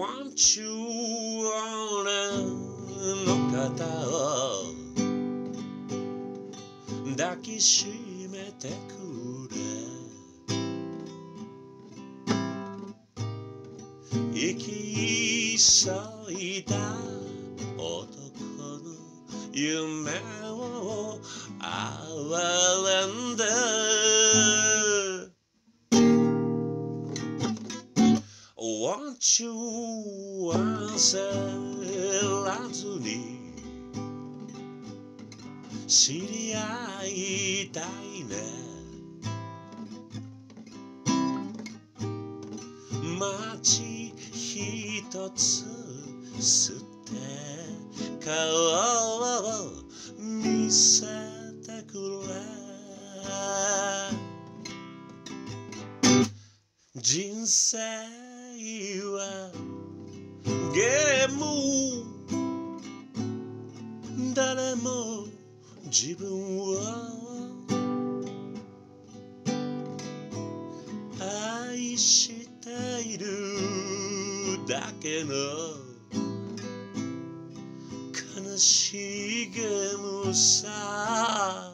Want you 俺の肩を抱きしめてくれ生き急いだ男の夢を憐れんでWant you 焦らずに知り合いたいね街一つ捨て顔を見せてくれ人生はゲーム誰も自分を愛しているだけの悲しいゲームさ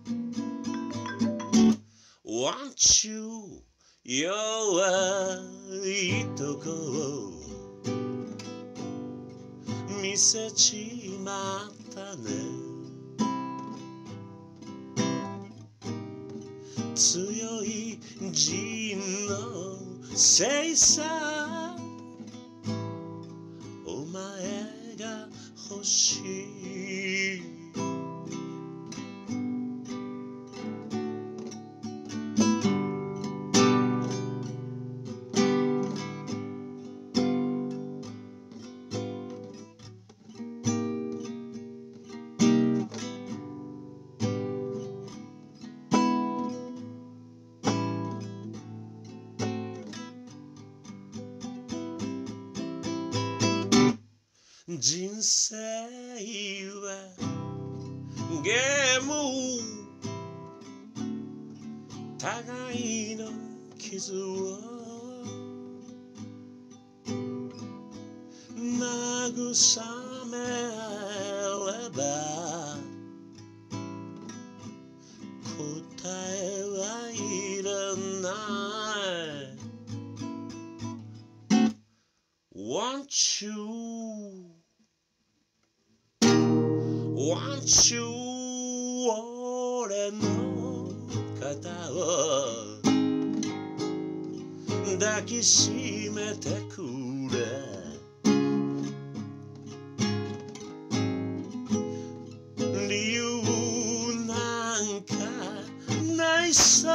Want you 弱いとこを見せちまったね強い人のせいさお前が欲しい人生はゲーム互いの傷を慰めれば答えはいらない Want you Want you 俺の肩を抱きしめてくれ理由なんかないさ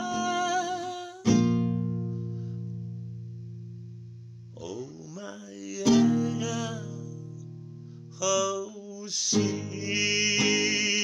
お前が欲しい